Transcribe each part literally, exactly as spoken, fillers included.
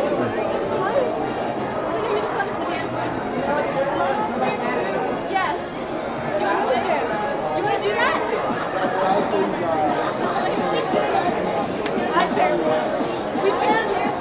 Yes. You want to do it? You want to do that? We can.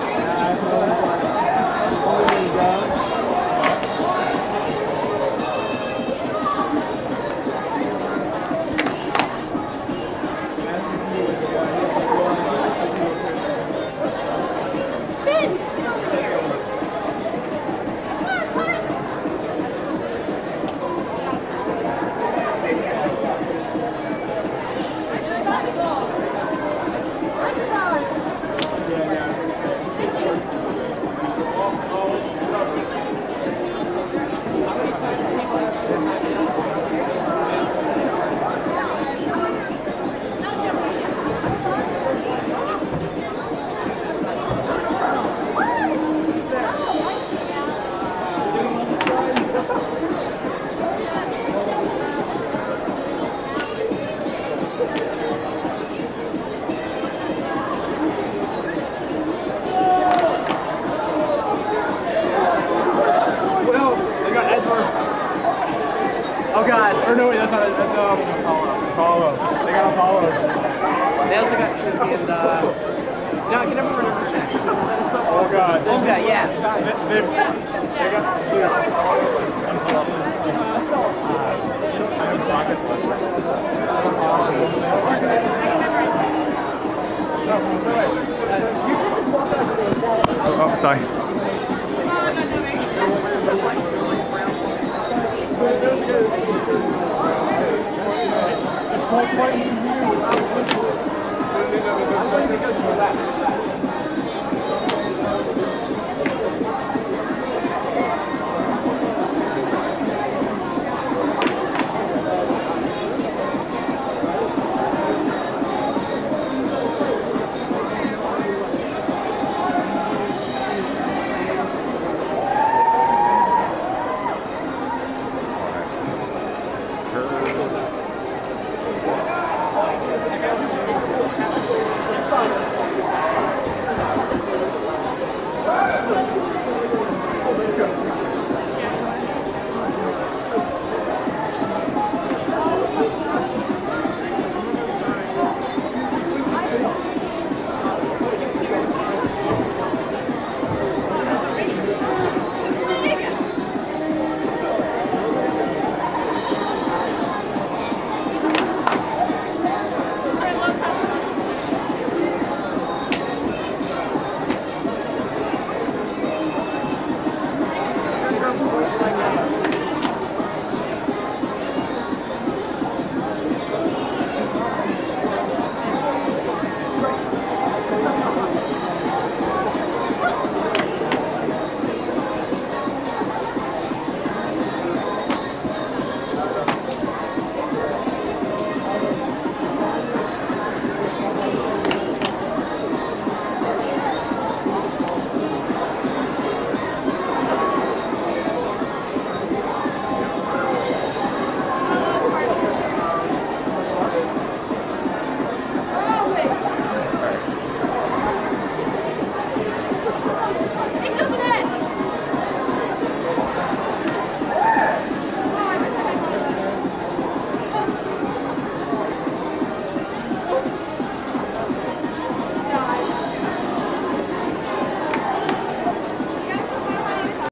Oh god, or no wait, that's not, that's um, Apollo. They got Apollo. They also got Kizzy and, uh, no, I can never remember her name. Oh god. Olga, yeah. They, they, they got, oh, sorry.